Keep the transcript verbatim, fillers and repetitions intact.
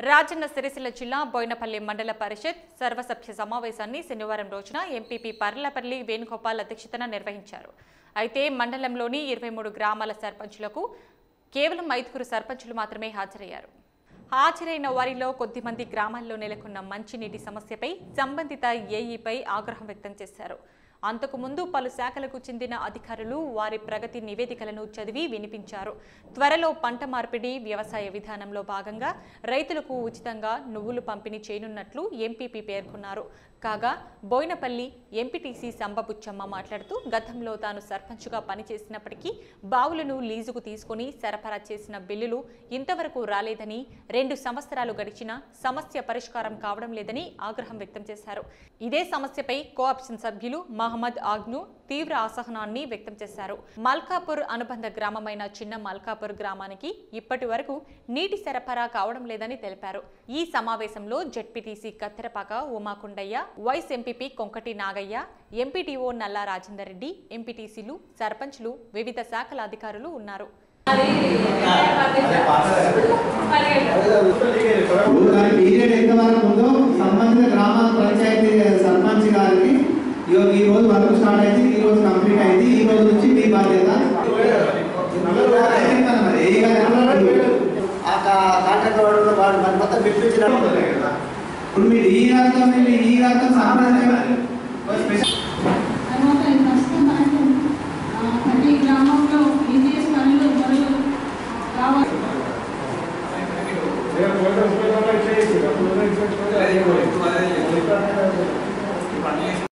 రాజన్న సిరిసిల్ల జిల్లా బోయినపల్లి మండల పరిషత్ సర్వసభ్య సమావేశాన్ని శనివారం రోజున ఎంపీపీ పర్లపల్లి వేణుగోపాల్ అధ్యక్షతన నిర్వహించారు. అయితే మండలంలోని ఇరవై మూడు గ్రామాల సర్పంచులకు కేవలం ఐదుగురు సర్పంచులు మాత్రమే హాజరయ్యారు. హాజరైన వారిలో కొద్దిమంది గ్రామాల్లో నెలకొన్న మంచినీటి సమస్యపై సంబంధిత ఏఈపై ఆగ్రహం వ్యక్తం చేశారు. అంతకుముందు పలు శాఖలకు చెందిన అధికారులు వారి ప్రగతి నివేదికలను చదివి వినిపించారు. త్వరలో పంట మార్పిడి వ్యవసాయ విధానంలో భాగంగా రైతులకు ఉచితంగా నువ్వులు పంపిణీ చేయనున్నట్లు ఎంపీపీ పేర్కొన్నారు. కాగా బోయినపల్లి ఎంపీటీసీ సంబబుచ్చమ్మ మాట్లాడుతూ గతంలో తాను సర్పంచ్గా పనిచేసినప్పటికీ బావులను లీజుకు తీసుకుని సరఫరా చేసిన బిల్లులు ఇంతవరకు రాలేదని, రెండు సంవత్సరాలు గడిచినా సమస్య పరిష్కారం కావడం లేదని ఆగ్రహం వ్యక్తం చేశారు. ఇదే సమస్యపై కోఆప్షన్ సభ్యులు మహమ్మద్ ఆగ్ను తీవ్ర అసహనాన్ని వ్యక్తం చేశారు. మల్కాపూర్ అనుబంధ గ్రామమైన చిన్న మల్కాపూర్ గ్రామానికి ఇప్పటి వరకు నీటి సరఫరా కావడం లేదని తెలిపారు. ఈ సమావేశంలో ZPTC Katterapaka Umakondaiah, vice MPP Konkati Nagaiah, MPTO Nalla Rajender Reddy, ఎంపీటీసీలు, సర్పంచ్లు, వివిధ శాఖల అధికారులు ఉన్నారు. ఈ రోజు వర్క్ స్టార్ట్ అయింది, ఈ రోజు కంప్లీట్ అయింది, ఈ రోజు నుంచి మీ బాధ్యత. ఇప్పుడు మీరు ఈ గారితో ఈ గారితో సంప్రదించాలి. ప్రతి గ్రామంలో ఈజీఎస్ పనులు మొదలు కావాలి. పని